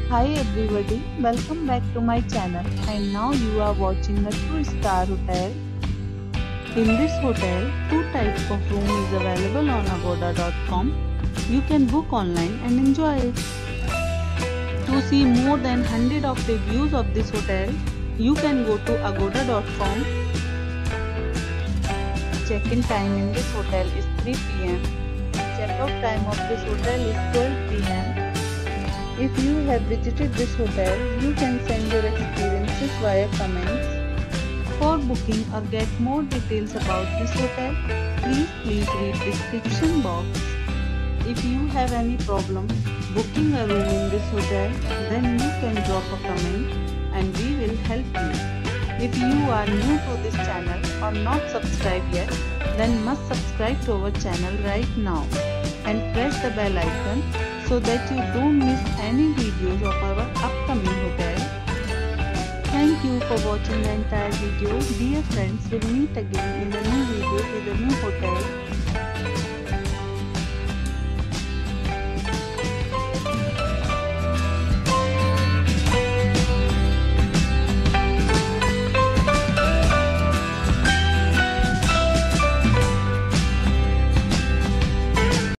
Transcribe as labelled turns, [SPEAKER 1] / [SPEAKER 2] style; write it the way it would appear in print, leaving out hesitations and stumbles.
[SPEAKER 1] Hi everybody, welcome back to my channel and now you are watching a 2-star hotel. In this hotel, two types of room is available on agoda.com. You can book online and enjoy it. To see more than 100 of reviews of this hotel, you can go to agoda.com. Check-in time in this hotel is 3 p.m. Check-out time of this hotel is 12 p.m. If you have visited this hotel, you can send your experiences via comments. For booking or get more details about this hotel, please read description box. If you have any problem booking a room in this hotel, then you can drop a comment and we will help you. If you are new to this channel or not subscribed yet, then must subscribe to our channel right now and press the bell icon so that you don't miss any videos of our upcoming hotel. Thank you for watching the entire video. Dear friends, we'll meet again in a new video with a new hotel.